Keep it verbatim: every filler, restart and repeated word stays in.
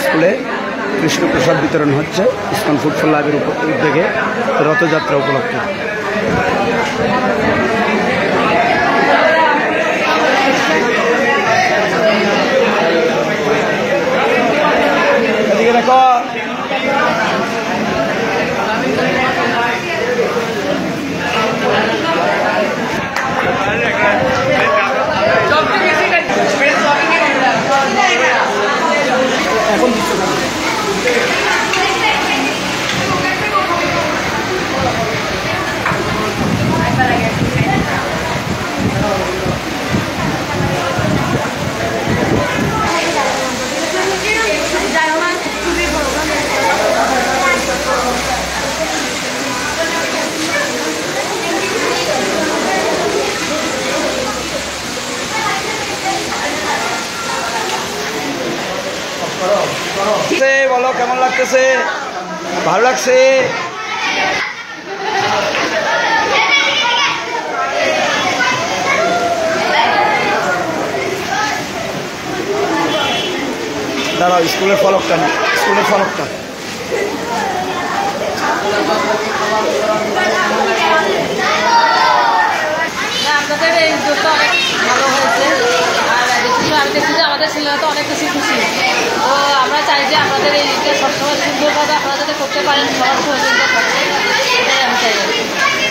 স্কুলে কৃষ্ণপ্রসাদ বিতরণ হচ্ছে ইসকন ফুড ফর লাইফের উদ্যোগে রথযাত্রা উপলক্ষে। এদিকে দেখো এখন বলো কেমন লাগতেছে? ভালো লাগছে? দাঁড়াও, স্কুলের ফলকটা না, স্কুলের ফলকটা আপনাদের এই উদ্যোগটা অনেক ভালো হয়েছে। আর দেখছি আমি দেখছি যে আমাদের ছেলেরা তো অনেক বেশি খুশি। তো আমরা চাই যে আমাদের এই ঈদটা সবসময় সুন্দরভাবে আপনারা যাতে করতে পারেন, সবার সহযোগিতা করতে, এটাই আমি চাই।